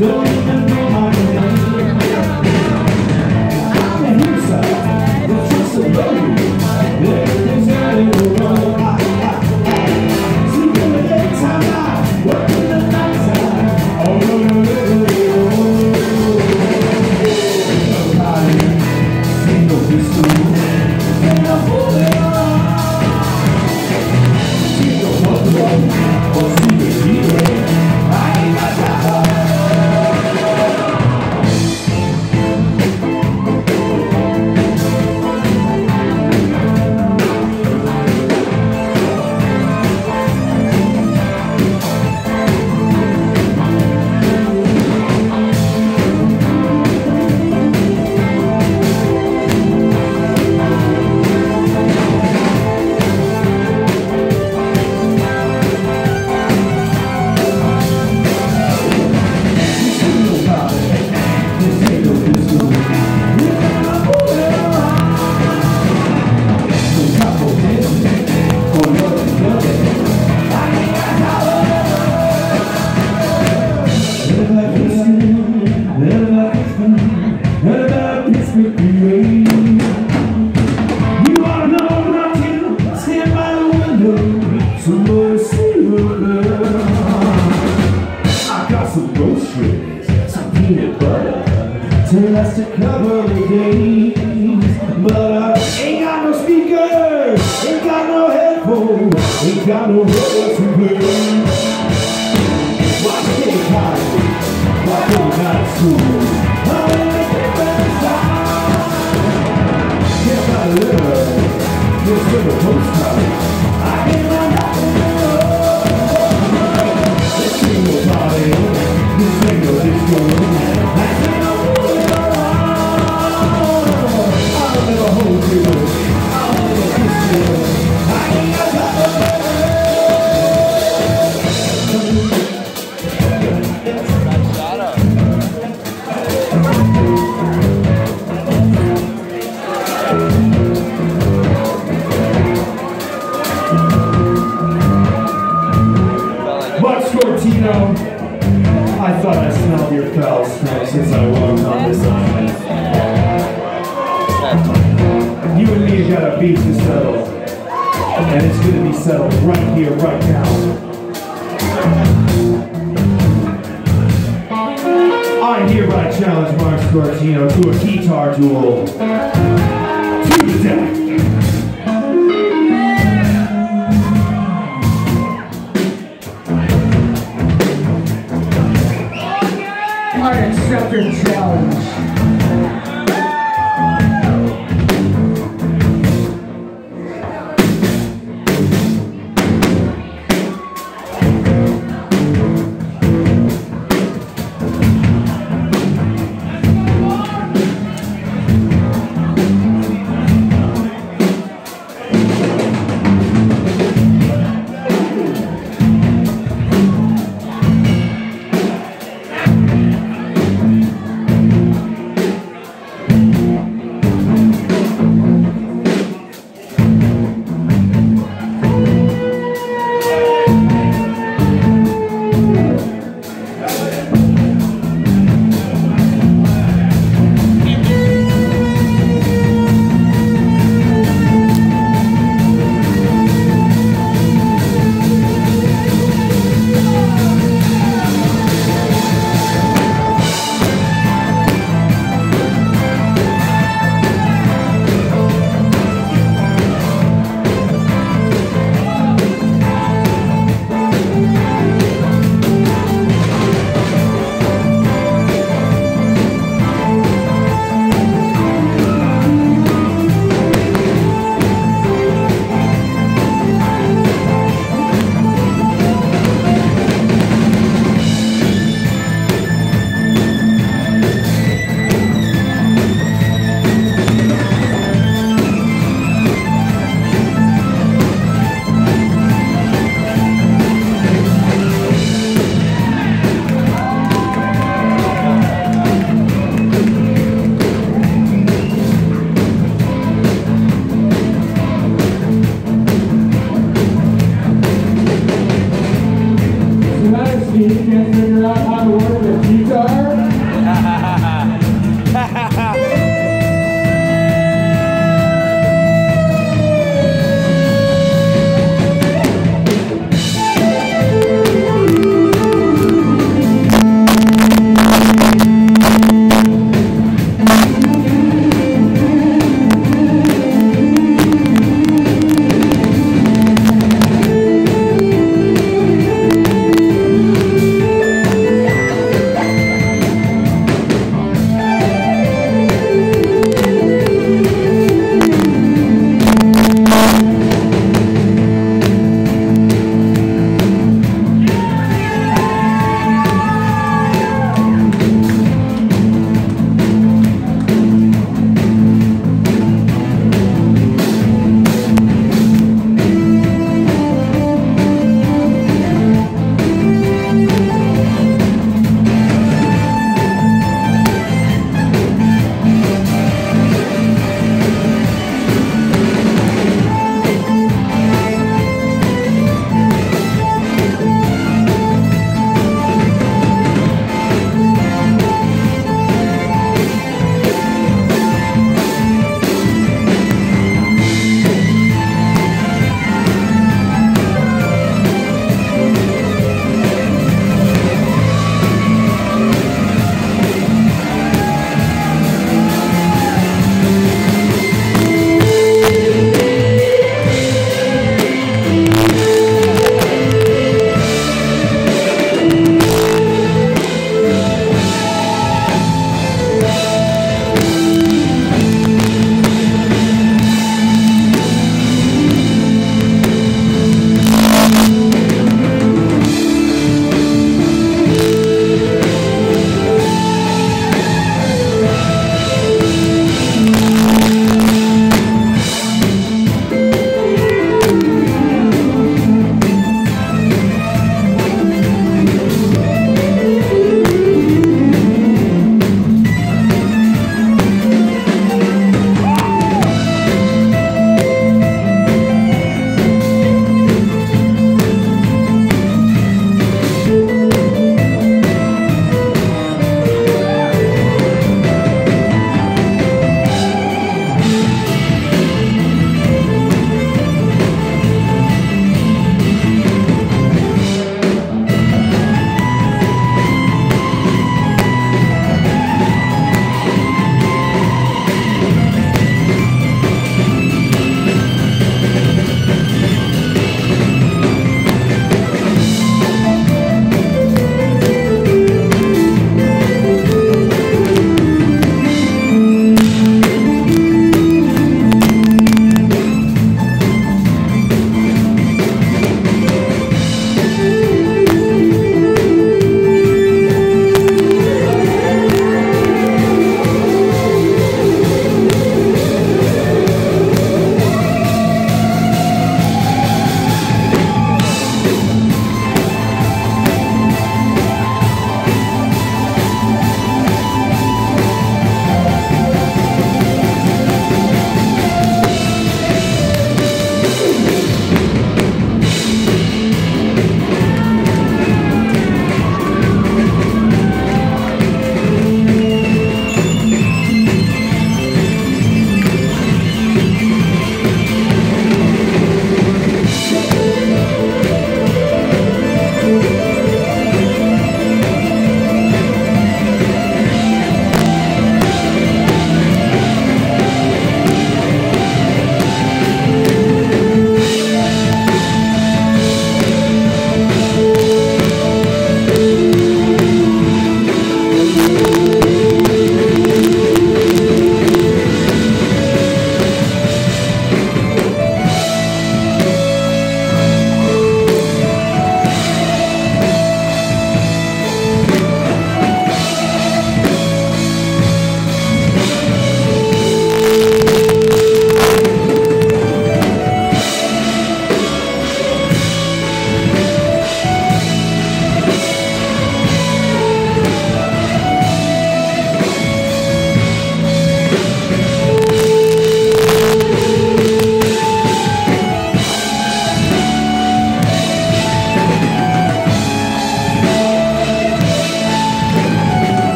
don't even know my name. I'm a hillside, it's just a baby. Everything's out in the road. Sleep in the daytime now, work in the nighttime. All over the road. Nobody, see no pistol, and I'm holding on. See no mother, or see the hero. I ain't got time. Tell us to cover the days, but ain't got no speakers, ain't got no headphones, ain't got no role to play. Watch the day college, watch the night school. I'm in the different style. Can't buy love, just for the postcard. I can't find out the Let's sing no party, let's sing no disco. I thought I smelled your foul smell since I walked on this island. You and me have got a beef to settle, and it's going to be settled right here, right now. I hereby challenge Mark Scortino to a guitar duel. To the death. I accept your challenge. Can't figure out how to